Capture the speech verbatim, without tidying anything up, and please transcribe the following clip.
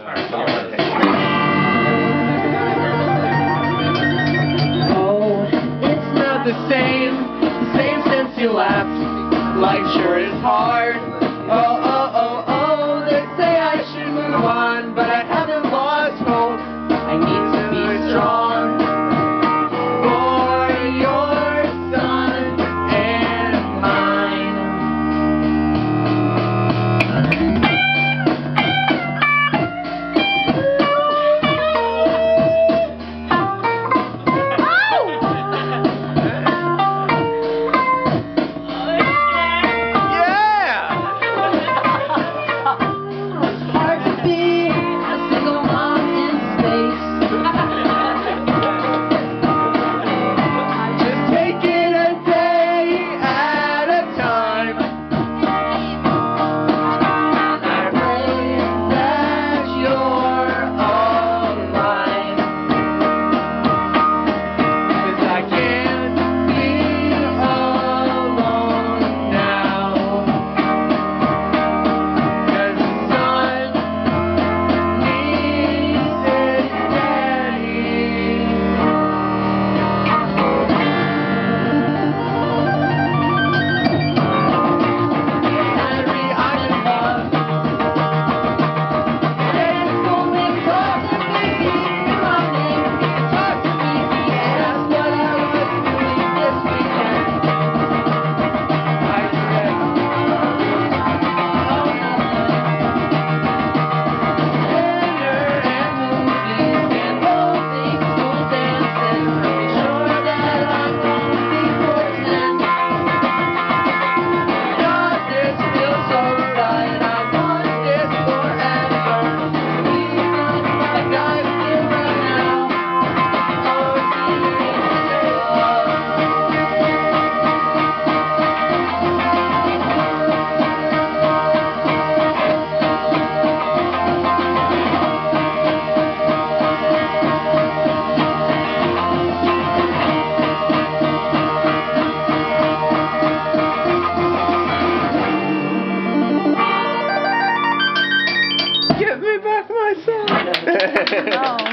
Oh, it's not the same, the same since you left. Life sure is hard. Oh, oh, oh, oh, they say I should move on, but I haven't lost hope. I need to be strong for your son and mine. Get me back my son! Oh.